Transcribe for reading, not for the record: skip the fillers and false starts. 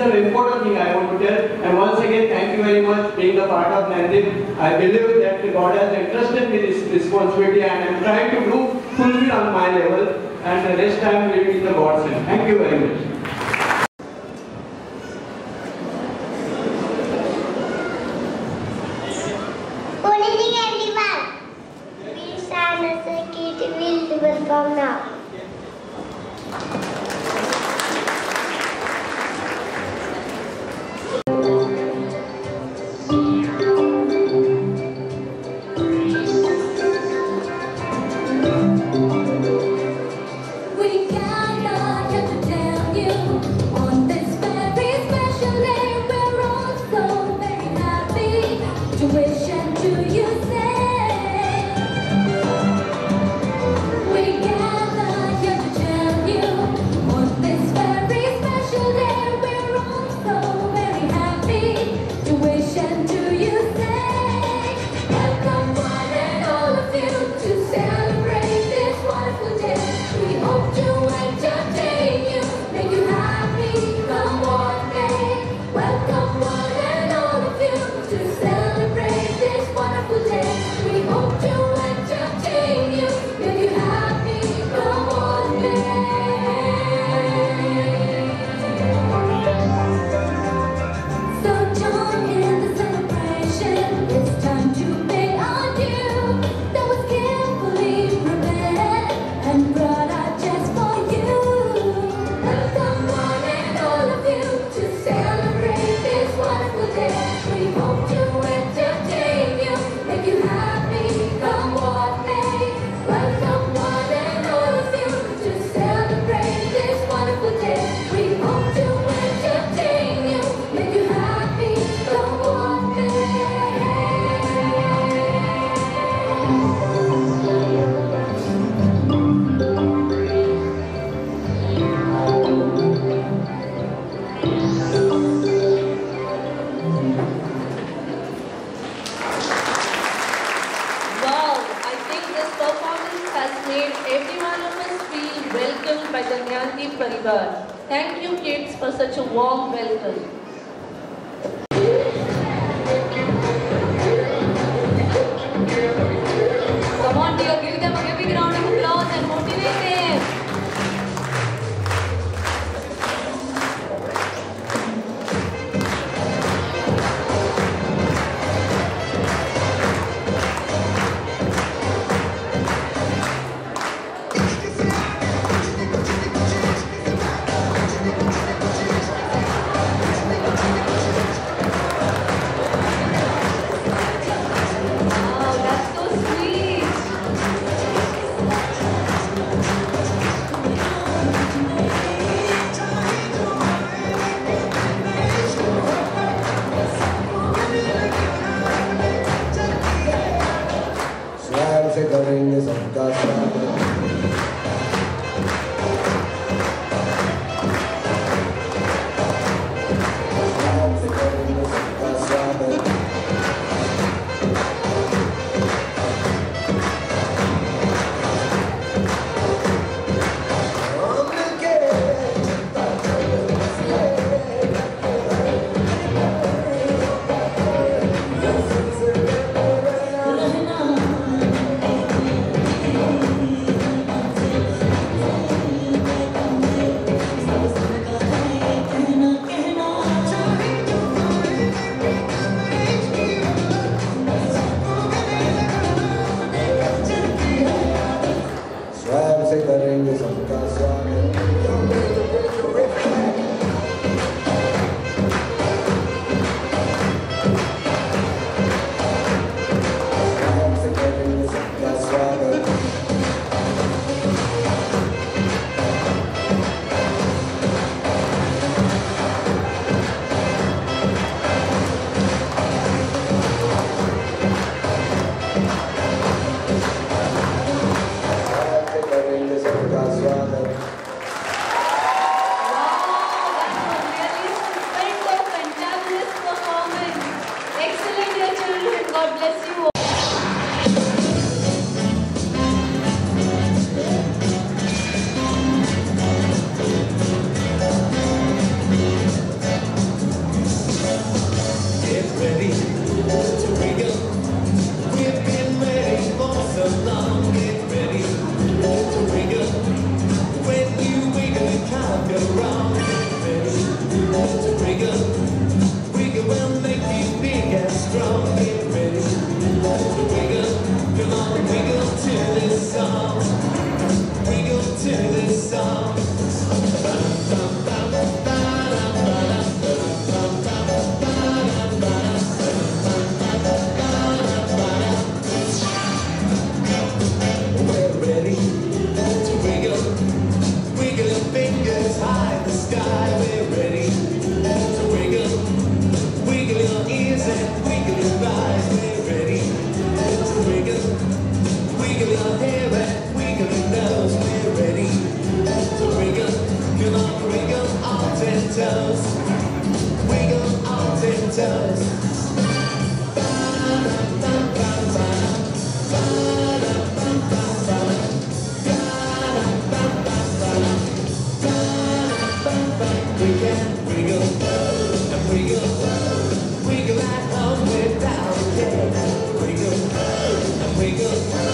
the important thing I want to tell. And once again, thank you very much being a part of Dnyandeep. I believe that God has entrusted me this responsibility and I am trying to fulfill on my level, and the rest I am leaving the God's hand. Thank you very much. Good evening everyone. We stand as a kid will welcome now. By the Dnyandeep Parivar. Thank you kids for such a warm welcome. Come on dear, give them a big round of applause and motivate them. Swagger. Wiggle to this song. Wiggle to this song. We're ready to wiggle. Wiggle your fingers high in the sky. We're ready to wiggle. Wiggle your ears and wiggle your eyes. We're ready to wiggle. Wiggle your hair and wiggle your nose. We're ready to wiggle. Come on, wiggle all 10 toes. Wiggle all 10 toes. We can wiggle and wiggle, wiggle at home without a care. Wiggle and wiggle.